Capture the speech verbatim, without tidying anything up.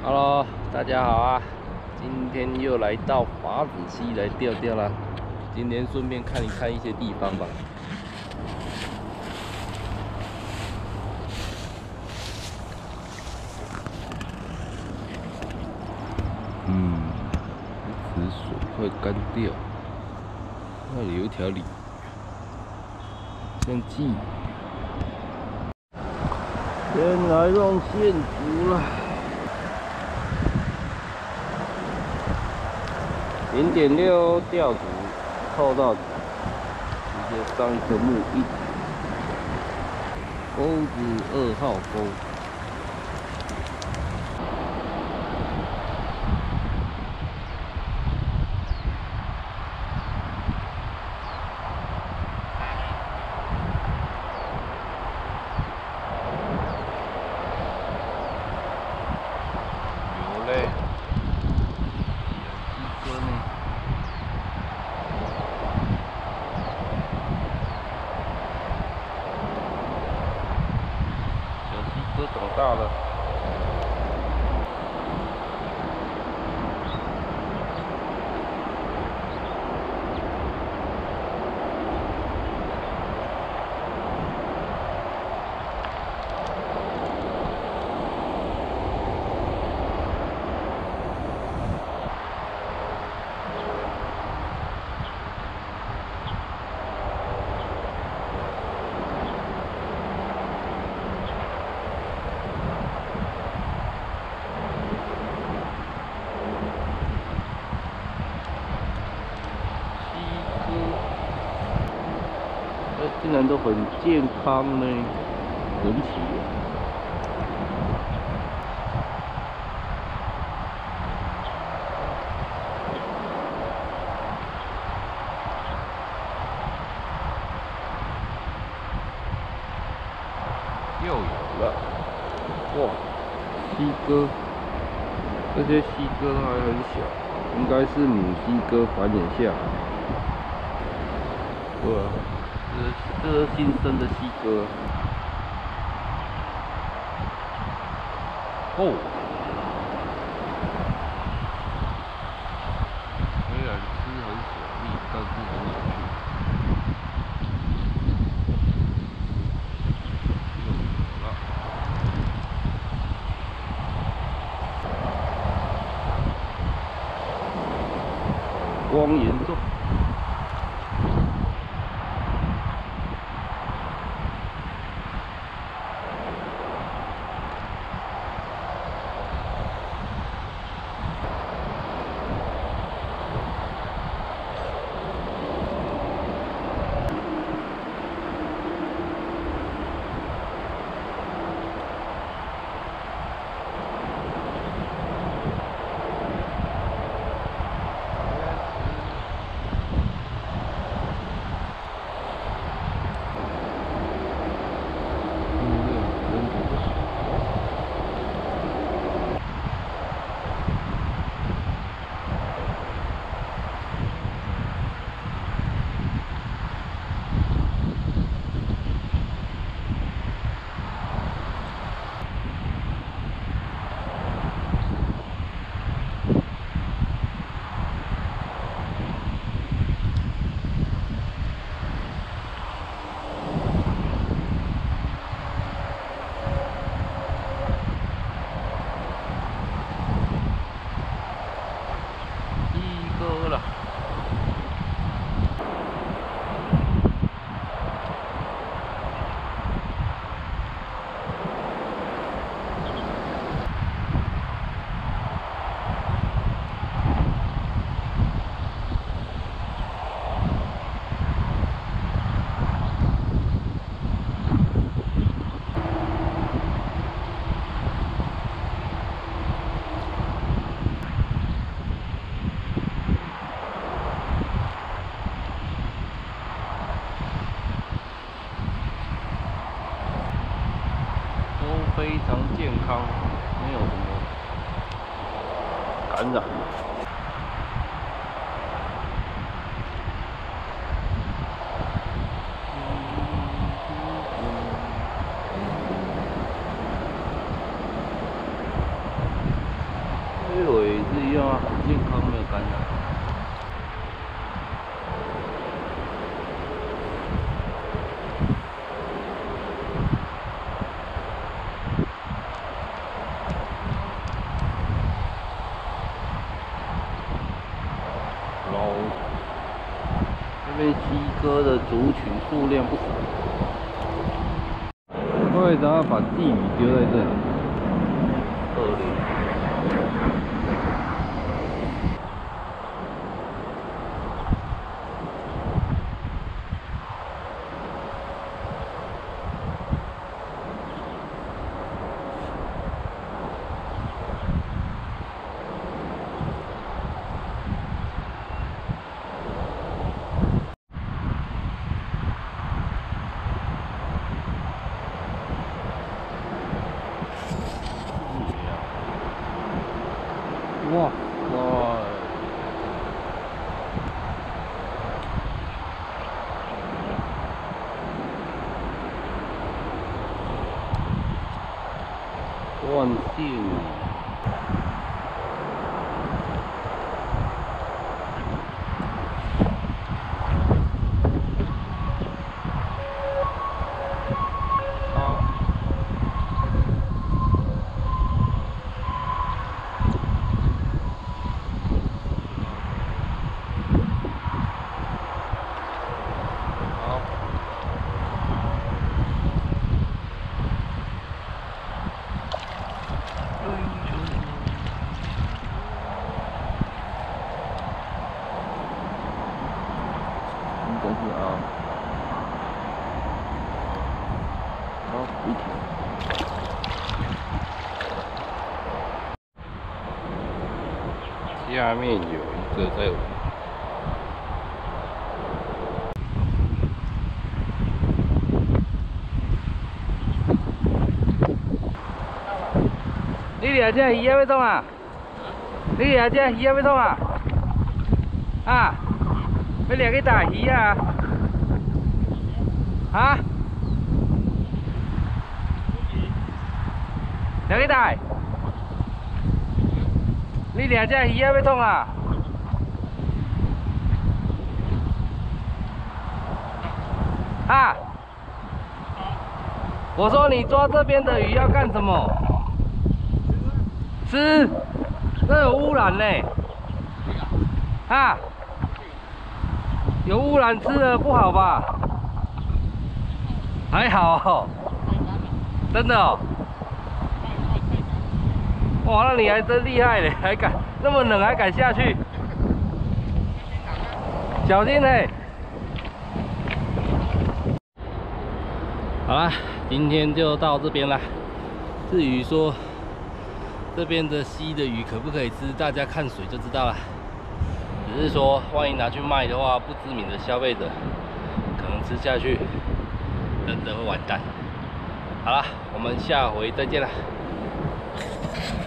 Hello，大家好啊！今天又来到法子溪来钓钓啦。今天顺便看一看一些地方吧。嗯，池水快干掉，那里有一条鲤，像鲫鱼。先来用线捕了。 零点六钓组凑到底，直接上一个木一钩子二号钩，有嘞，一根呢。 都长大了。竟然都很健康呢，神奇耶！又有了，哇，西哥，这些西哥还很小，应该是母西哥繁衍下来。对啊。 这这是新生的西哥哦，虽然吃很小力，但是很有趣。有了，光严重。 非常健康，没有什么感染。 族群数量不少。为啥要把地鱼丢在这里？恶劣。 哇哇！万幸！好。 应该是啊，好一条，下面有一个在玩。你俩这鱼要创啊？你俩这鱼要创啊？啊？ 要掠去大鱼啊？啊？掠去大？你掠这鱼要创啊？啊？我说你抓这边的鱼要干什么？吃？这有污染呢。啊？ 有污染吃了不好吧？还好、哦，真的哦。哇，那你还真厉害嘞，还敢那么冷还敢下去？小心嘞！好啦，今天就到这边啦。至于说这边的溪的鱼可不可以吃，大家看水就知道了。 只是说，万一拿去卖的话，不知名的消费者可能吃下去，真的会完蛋。好了，我们下回再见了。